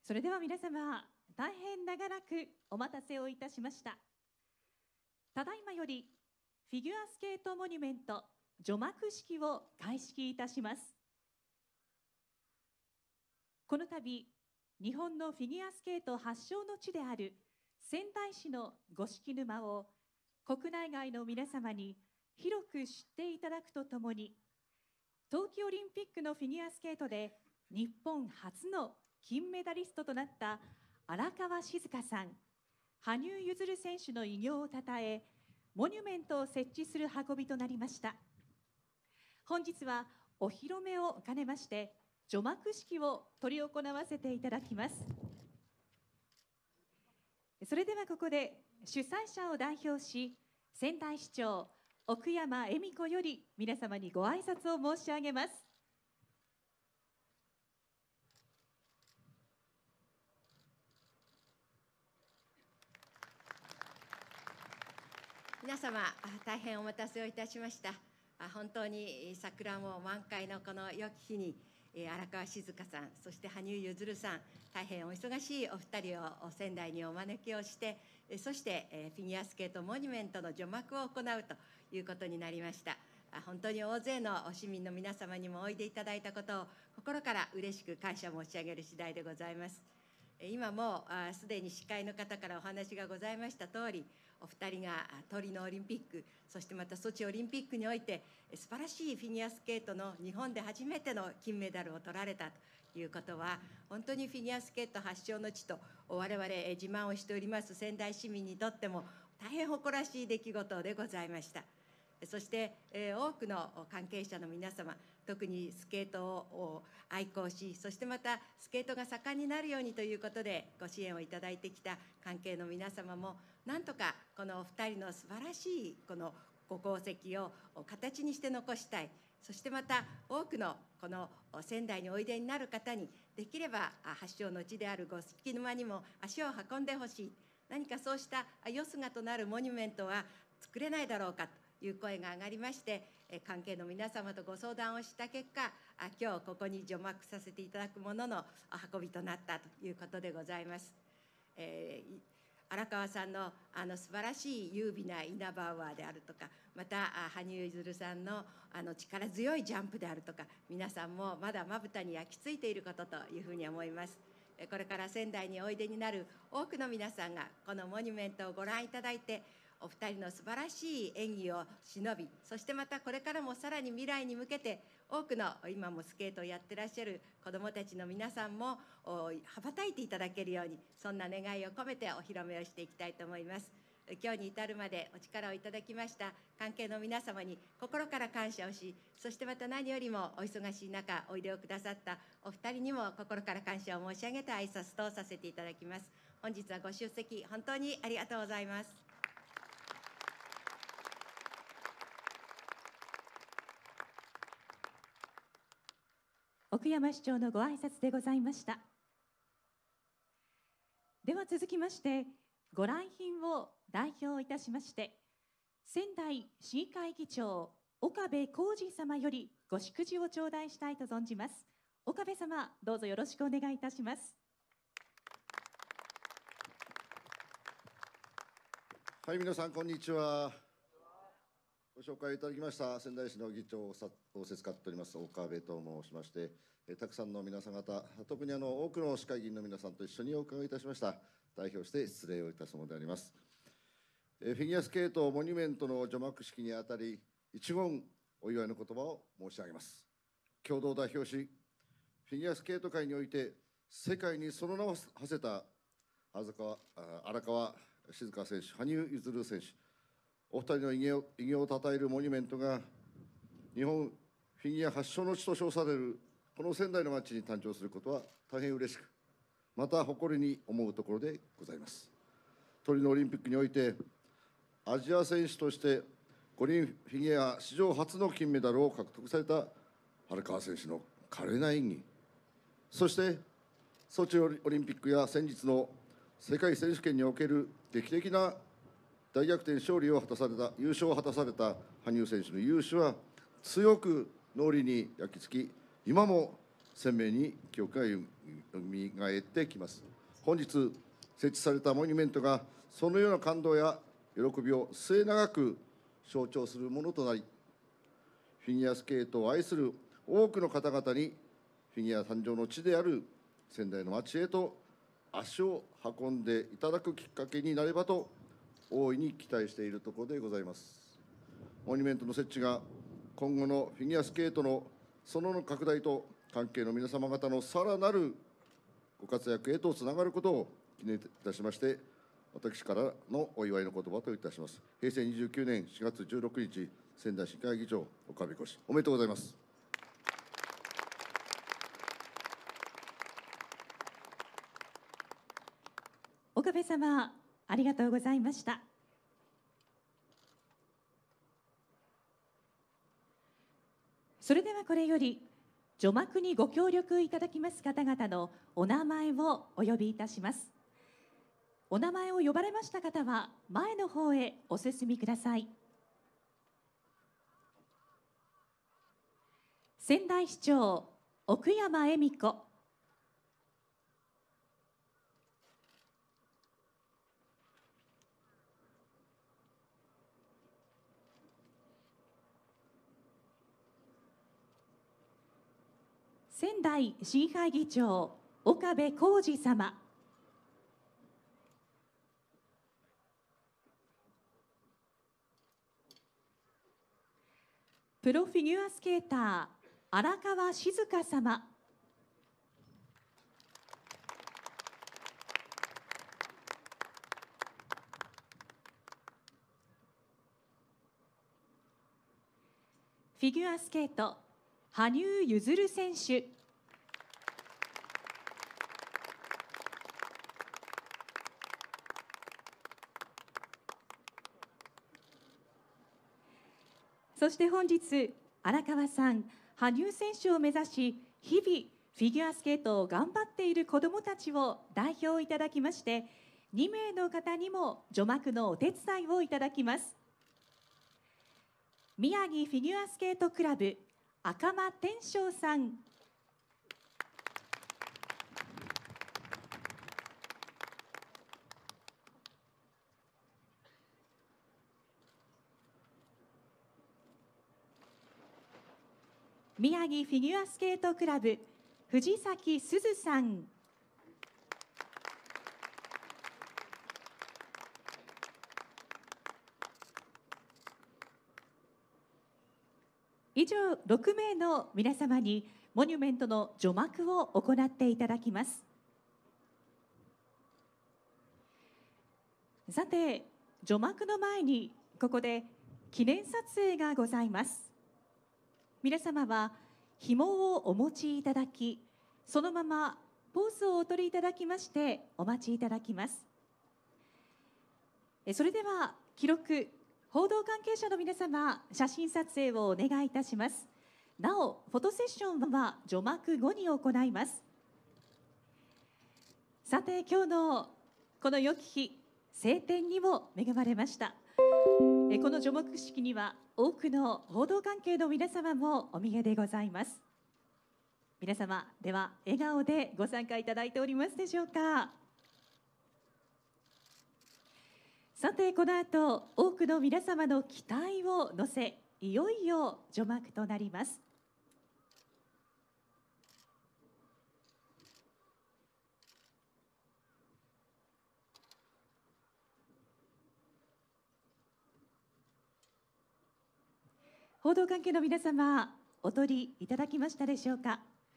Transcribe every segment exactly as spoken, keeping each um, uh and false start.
それでは皆様、大変長らくお待たせをいたしました。ただいまよりフィギュアスケートモニュメント除幕式を開式いたします。この度、日本のフィギュアスケート発祥の地である仙台市の五色沼を国内外の皆様に広く知っていただくとともに、冬季オリンピックのフィギュアスケートで日本初の金メダリストとなった荒川静香さん、羽生結弦選手の偉業をたたえ、モニュメントを設置する運びとなりました。本日はお披露目を兼ねまして除幕式を執り行わせていただきます。それではここで主催者を代表し、仙台市長奥山恵美子より皆様にご挨拶を申し上げます。 皆様、大変お待たせをいたしました。本当に桜も満開のこの良き日に、荒川静香さん、そして羽生結弦さん、大変お忙しいお二人を仙台にお招きをして、そしてフィギュアスケートモニュメントの除幕を行うということになりました。本当に大勢の市民の皆様にもおいでいただいたことを心から嬉しく感謝申し上げる次第でございます。今もすでに司会の方からお話がございました通り、お二人がトリノオリンピック、そしてまたソチオリンピックにおいて素晴らしいフィギュアスケートの日本で初めての金メダルを取られたということは、本当にフィギュアスケート発祥の地と我々自慢をしております仙台市民にとっても大変誇らしい出来事でございました。そして、えー、多くの関係者の皆様、特にスケートを愛好し、そしてまたスケートが盛んになるようにということでご支援をいただいてきた関係の皆様も、なんとかこのお二人の素晴らしいこのご功績を形にして残したい。そしてまた多くのこの仙台においでになる方に、できれば発祥の地である五色沼にも足を運んでほしい。何かそうしたよすがとなるモニュメントは作れないだろうかという声が上がりまして、関係の皆様とご相談をした結果、今日ここに除幕させていただくものの運びとなったということでございます。えー、荒川さんのあの素晴らしい優美なイナバウアーであるとか、また羽生結弦さんのあの力強いジャンプであるとか、皆さんもまだまぶたに焼き付いていることというふうに思います。これから仙台においでになる多くの皆さんがこのモニュメントをご覧いただいて、お二人の素晴らしい演技を忍び、そしてまたこれからもさらに未来に向けて多くの今もスケートをやってらっしゃる子どもたちの皆さんも羽ばたいていただけるように、そんな願いを込めてお披露目をしていきたいと思います。今日に至るまでお力をいただきました関係の皆様に心から感謝をし、そしてまた何よりもお忙しい中おいでをくださったお二人にも心から感謝を申し上げて挨拶とさせていただきます。本日はご出席本当にありがとうございます。 奥山市長のご挨拶でございました。では続きまして、ご来賓を代表いたしまして、仙台市議会議長岡部浩二様よりご祝辞を頂戴したいと存じます。岡部様、どうぞよろしくお願いいたします。 はい、皆さんこんにちは。ご紹介いただきました仙台市の議長を仰せつかっております岡部と申しまして、えたくさんの皆さん方、特にあの多くの市会議員の皆さんと一緒にお伺いいたしました。代表して失礼をいたすものであります。えフィギュアスケートモニュメントの除幕式にあたり、一言お祝いの言葉を申し上げます。共同代表し、フィギュアスケート界において世界にその名を馳せた荒川静香選手、羽生結弦選手、お二人の偉業偉業をたたえるモニュメントが日本フィギュア発祥の地と称されるこの仙台の町に誕生することは大変嬉しく、また誇りに思うところでございます。トリノオリンピックにおいてアジア選手として五輪フィギュア史上初の金メダルを獲得された荒川選手の華麗な演技、そしてソチオリンピックや先日の世界選手権における劇的な大逆転勝利を果たされた優勝を果たされた羽生選手の雄姿は強く脳裏に焼き付き、今も鮮明に記憶が蘇ってきます。本日設置されたモニュメントがそのような感動や喜びを末永く象徴するものとなり、フィギュアスケートを愛する多くの方々にフィギュア誕生の地である仙台の町へと足を運んでいただくきっかけになればと大いに期待しているところでございます。モニュメントの設置が今後のフィギュアスケートのその拡大と関係の皆様方のさらなるご活躍へとつながることを記念いたしまして、私からのお祝いの言葉といたします。平成にじゅうきゅうねんしがつじゅうろくにち、仙台市議会議長岡部浩氏、おめでとうございます。 岡部様、ありがとうございました。それではこれより除幕にご協力いただきます方々のお名前をお呼びいたします。お名前を呼ばれました方は前の方へお進みください。仙台市長奥山恵美子、仙台市議会議長岡部浩二様、プロフィギュアスケーター荒川静香様、フィギュアスケート羽生結弦選手、そして本日荒川さん、羽生選手を目指し日々フィギュアスケートを頑張っている子どもたちを代表いただきまして、にめいの方にも除幕のお手伝いをいただきます。宮城フィギュアスケートクラブ赤間天翔さん、宮城フィギュアスケートクラブ藤崎すずさん、以上ろくめいの皆様にモニュメントの除幕を行っていただきます。さて、除幕の前にここで記念撮影がございます。皆様は紐をお持ちいただき、そのままポーズをお取りいただきましてお待ちいただきます。それでは記録報道関係者の皆様、写真撮影をお願いいたします。なお、フォトセッションは除幕後に行います。さて、今日のこの良き日、晴天にも恵まれました。えこの除幕式には多くの報道関係の皆様もお見えでございます。皆様、では笑顔でご参加いただいておりますでしょうか。さて、この後多くの皆様の期待を乗せ、いよいよ除幕となります。報道関係の皆様、お取りいただきましたでしょうか。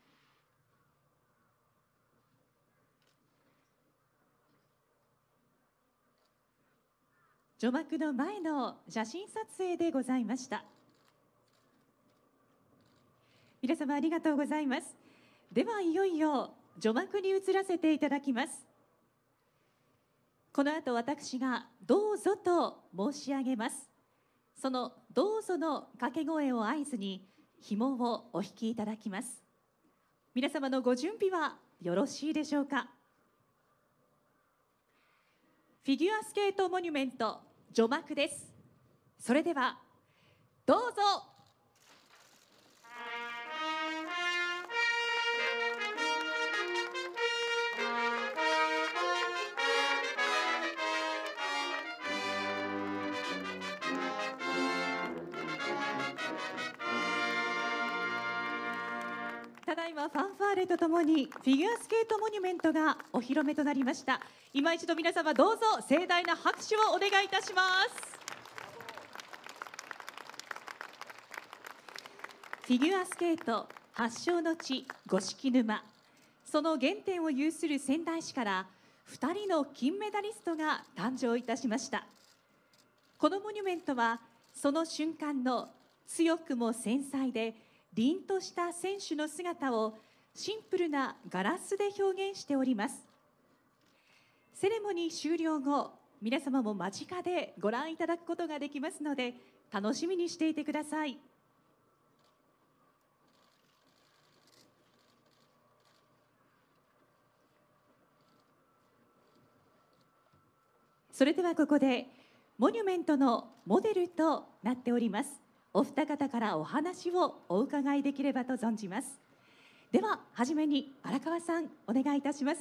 除幕の前の写真撮影でございました。皆様ありがとうございます。ではいよいよ除幕に移らせていただきます。この後私がどうぞと申し上げます。そのどうぞの掛け声を合図に紐をお引きいただきます。皆様のご準備はよろしいでしょうか。フィギュアスケートモニュメント除幕です。それではどうぞ。 ーレとともにフィギュアスケートモニュメントがお披露目となりました。今一度皆様どうぞ盛大な拍手をお願いいたします。フィギュアスケート発祥の地五色沼、その原点を有する仙台市からふたりの金メダリストが誕生いたしました。このモニュメントはその瞬間の強くも繊細で凛とした選手の姿をシンプルなガラスで表現しております。セレモニー終了後、皆様も間近でご覧いただくことができますので楽しみにしていてください。それではここでモニュメントのモデルとなっておりますお二方からお話をお伺いできればと存じます。でははじめに荒川さんお願いいたします。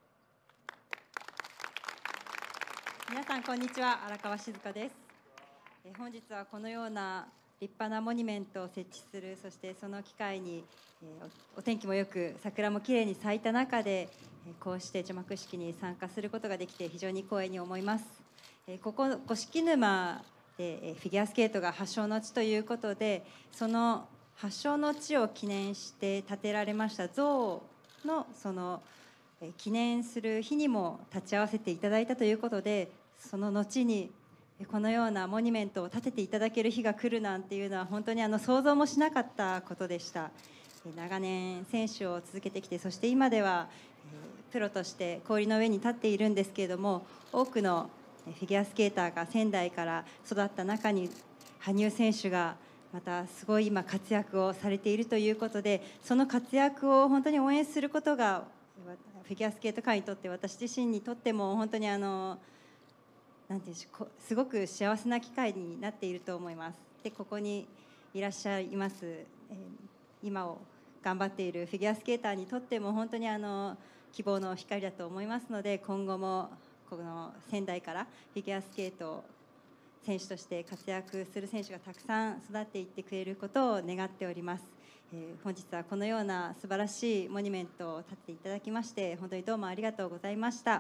皆さんこんにちは、荒川静香です。え本日はこのような立派なモニュメントを設置する、そしてその機会に、えお, お天気もよく桜もきれいに咲いた中で、えこうして除幕式に参加することができて非常に光栄に思います。えここ五色沼でフィギュアスケートが発祥の地ということで、その発祥の地を記念して建てられました像のその記念する日にも立ち会わせていただいたということで、その後にこのようなモニュメントを建てていただける日が来るなんていうのは本当にあの想像もしなかったことでした。長年選手を続けてきて、そして今ではプロとして氷の上に立っているんですけれども、多くのフィギュアスケーターが仙台から育った中に羽生選手がまたすごい今活躍をされているということで、その活躍を本当に応援することがフィギュアスケート界にとって、私自身にとっても本当にあのなんていうんでしょう、すごく幸せな機会になっていると思います。でここにいらっしゃいます、えー、今を頑張っているフィギュアスケーターにとっても本当にあの希望の光だと思いますので、今後もこの仙台からフィギュアスケート選手として活躍する選手がたくさん育っていってくれることを願っております。えー、本日はこのような素晴らしいモニュメントを建てていただきまして本当にどうもありがとうございました。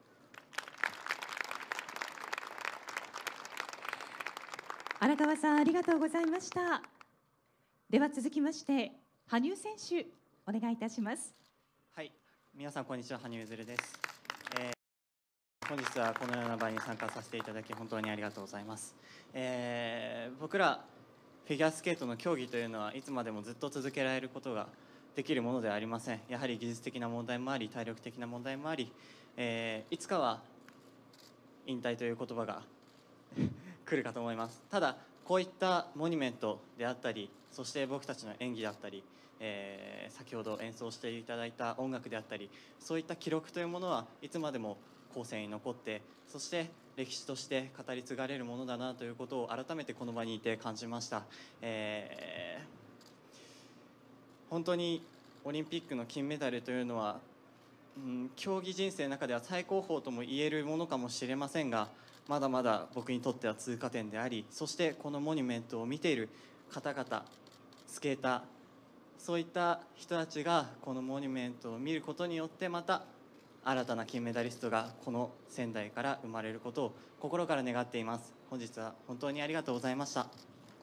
荒川さんありがとうございました。では続きまして羽生選手お願いいたします。 はい、皆さんこんにちは、羽生結弦です。えー、本日はこのような場に参加させていただき本当にありがとうございます。えー、僕らフィギュアスケートの競技というのはいつまでもずっと続けられることができるものではありません。やはり技術的な問題もあり、体力的な問題もあり、えー、いつかは引退という言葉が来るかと思います。ただこういったモニュメントであったり、そして僕たちの演技だったり、えー、先ほど演奏していただいた音楽であったり、そういった記録というものはいつまでも後世に残って、そして歴史として語り継がれるものだなということを改めてこの場にいて感じました。えー、本当にオリンピックの金メダルというのは、うん、競技人生の中では最高峰とも言えるものかもしれませんが、まだまだ僕にとっては通過点であり、そしてこのモニュメントを見ている方々、スケーター、そういった人たちがこのモニュメントを見ることによってまた新たな金メダリストがこの仙台から生まれることを心から願っています。本日は本当にありがとうございました。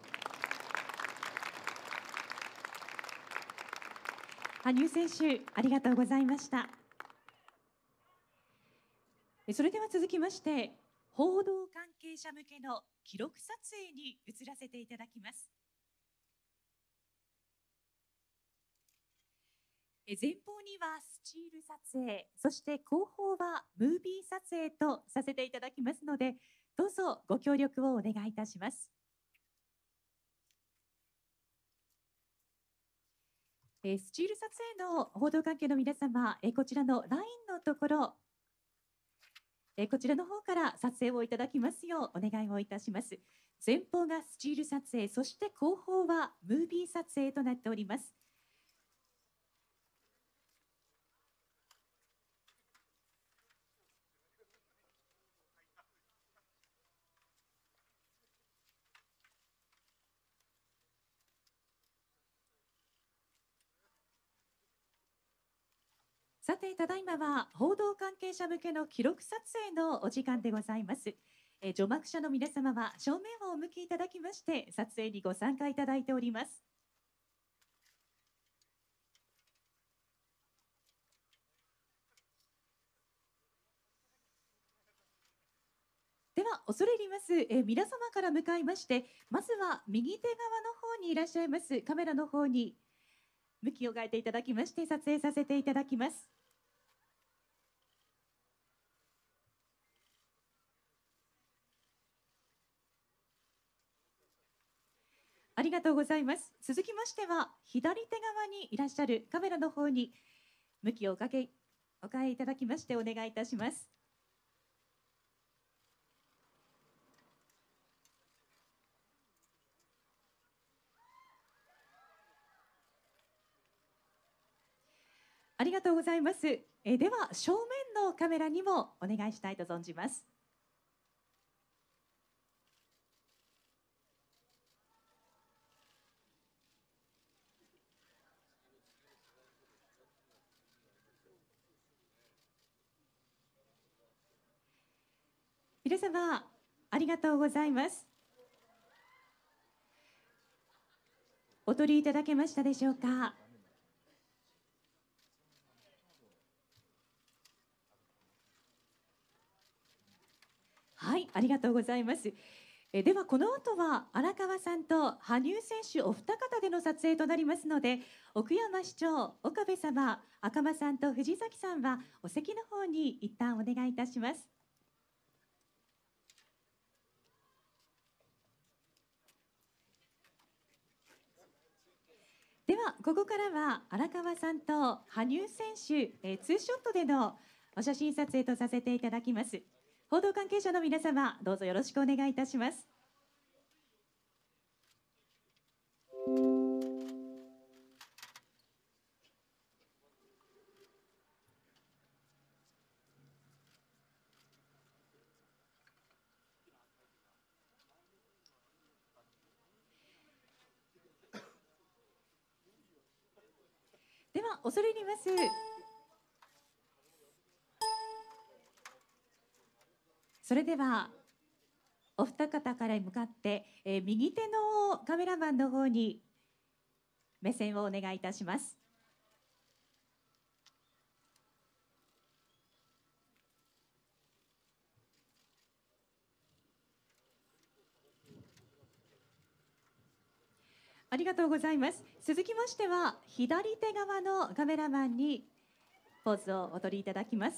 羽生選手ありがとうございました。それでは続きまして報道関係者向けの記録撮影に移らせていただきます。前方にはスチール撮影、そして後方はムービー撮影とさせていただきますので、どうぞご協力をお願いいたします。スチール撮影の報道関係の皆様、こちらのラインのところ、こちらの方から撮影をいただきますようお願いをいたします。前方がスチール撮影、そして後方はムービー撮影となっております。 さて、ただいまは報道関係者向けの記録撮影のお時間でございます。えー除幕者の皆様は正面をお向きいただきまして撮影にご参加いただいております。では恐れ入ります、えー皆様から向かいまして、まずは右手側の方にいらっしゃいますカメラの方に向きを変えていただきまして撮影させていただきます。ありがとうございます。続きましては左手側にいらっしゃるカメラの方に向きをおかけお変えいただきましてお願いいたします。ありがとうございます。えーでは正面のカメラにもお願いしたいと存じます。皆様ありがとうございます。お取りいただけましたでしょうか。はい、ありがとうございます。えではこの後は荒川さんと羽生選手お二方での撮影となりますので、奥山市長、岡部様、赤間さんと藤崎さんはお席の方に一旦お願いいたします。ではここからは荒川さんと羽生選手、えーツーショットでのお写真撮影とさせていただきます。報道関係者の皆様、どうぞよろしくお願いいたします。では恐れ入ります。それではお二方から向かって、えー右手のカメラマンの方に目線をお願いいたします。ありがとうございます。続きましては左手側のカメラマンにポーズをお取りいただきます。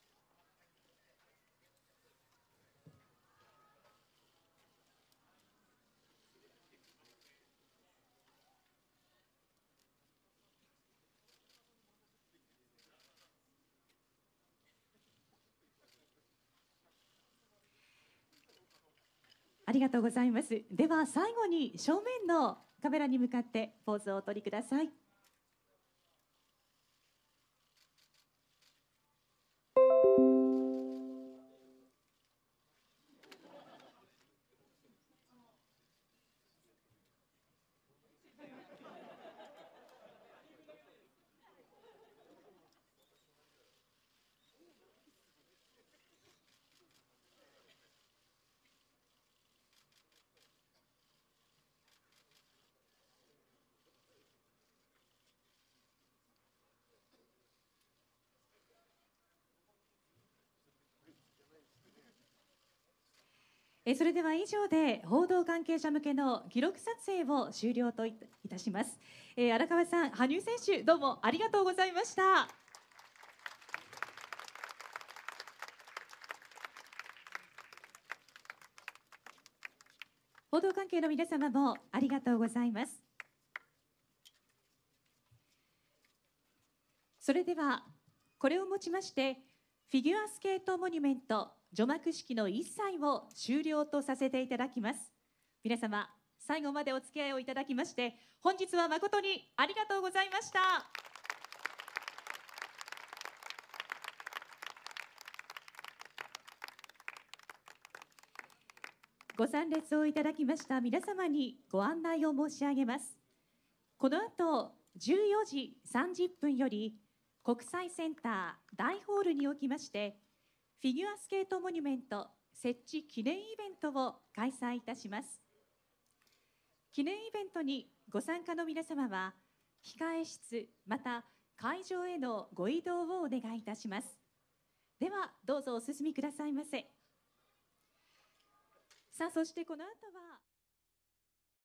ありがとうございます。では最後に正面のカメラに向かってポーズをお取りください。えそれでは以上で報道関係者向けの記録撮影を終了といたします。えー荒川さん、羽生選手、どうもありがとうございました。報道関係の皆様もありがとうございます。それではこれをもちましてフィギュアスケートモニュメント除幕式の一切を終了とさせていただきます。皆様最後までお付き合いをいただきまして本日は誠にありがとうございました。ご参列をいただきました皆様にご案内を申し上げます。この後じゅうよじさんじゅっぷんより国際センター大ホールにおきまして、フィギュアスケートモニュメント設置記念イベントを開催いたします。記念イベントにご参加の皆様は、控え室また会場へのご移動をお願いいたします。ではどうぞお進みくださいませ。さあ、そしてこの後は